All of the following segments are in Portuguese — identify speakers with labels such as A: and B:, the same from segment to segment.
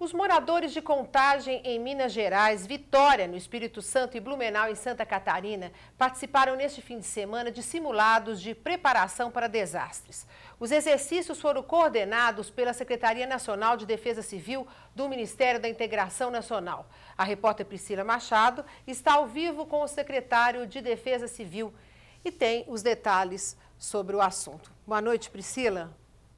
A: Os moradores de Contagem, em Minas Gerais, Vitória, no Espírito Santo e Blumenau, em Santa Catarina, participaram neste fim de semana de simulados de preparação para desastres. Os exercícios foram coordenados pela Secretaria Nacional de Defesa Civil do Ministério da Integração Nacional. A repórter Priscila Machado está ao vivo com o secretário de Defesa Civil e tem os detalhes sobre o assunto. Boa noite, Priscila.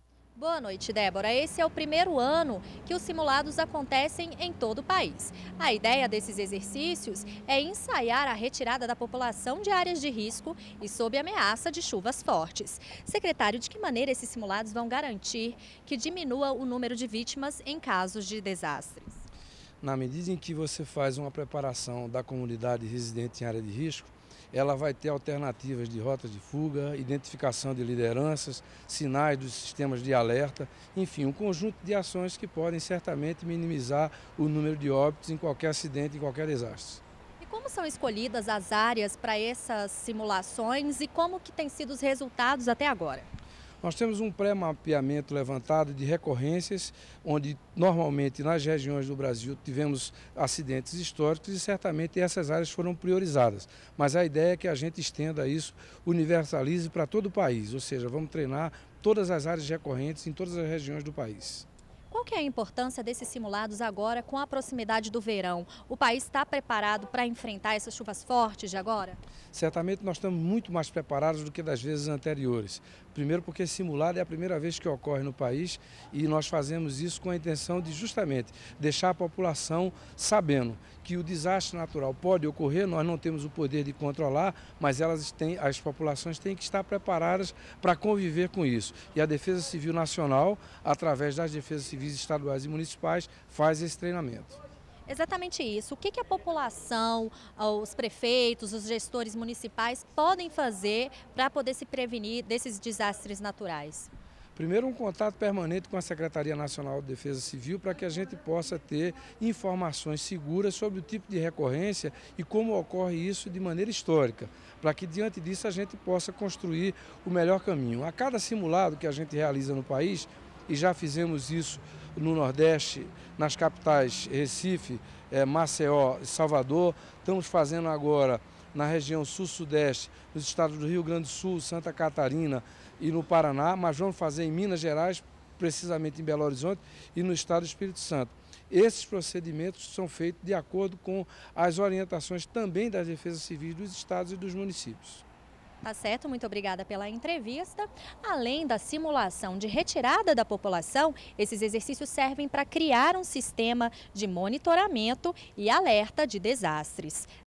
B: Boa noite, Débora. Esse é o primeiro ano que os simulados acontecem em todo o país. A ideia desses exercícios é ensaiar a retirada da população de áreas de risco e sob ameaça de chuvas fortes. Secretário, de que maneira esses simulados vão garantir que diminua o número de vítimas em casos de desastres?
C: Na medida em que você faz uma preparação da comunidade residente em área de risco, ela vai ter alternativas de rotas de fuga, identificação de lideranças, sinais dos sistemas de alerta, enfim, um conjunto de ações que podem certamente minimizar o número de óbitos em qualquer acidente, em qualquer desastre.
B: E como são escolhidas as áreas para essas simulações e como que têm sido os resultados até agora?
C: Nós temos um pré-mapeamento levantado de recorrências, onde normalmente nas regiões do Brasil tivemos acidentes históricos e certamente essas áreas foram priorizadas. Mas a ideia é que a gente estenda isso, universalize para todo o país, ou seja, vamos treinar todas as áreas recorrentes em todas as regiões do país.
B: Qual que é a importância desses simulados agora com a proximidade do verão? O país está preparado para enfrentar essas chuvas fortes de agora?
C: Certamente nós estamos muito mais preparados do que das vezes anteriores. Primeiro porque simulado é a primeira vez que ocorre no país e nós fazemos isso com a intenção de justamente deixar a população sabendo que o desastre natural pode ocorrer, nós não temos o poder de controlar, mas as populações têm que estar preparadas para conviver com isso. E a Defesa Civil Nacional, através das defesas civis estaduais e municipais, faz esse treinamento.
B: Exatamente isso. O que a população, os prefeitos, os gestores municipais podem fazer para poder se prevenir desses desastres naturais?
C: Primeiro, um contato permanente com a Secretaria Nacional de Defesa Civil para que a gente possa ter informações seguras sobre o tipo de recorrência e como ocorre isso de maneira histórica, para que diante disso a gente possa construir o melhor caminho. A cada simulado que a gente realiza no país, e já fizemos isso no Nordeste, nas capitais Recife, Maceió e Salvador, estamos fazendo agora na região Sul-Sudeste, nos estados do Rio Grande do Sul, Santa Catarina e no Paraná, mas vamos fazer em Minas Gerais, precisamente em Belo Horizonte e no estado do Espírito Santo. Esses procedimentos são feitos de acordo com as orientações também das defesas civis dos estados e dos municípios.
B: Tá certo, muito obrigada pela entrevista. Além da simulação de retirada da população, esses exercícios servem para criar um sistema de monitoramento e alerta de desastres.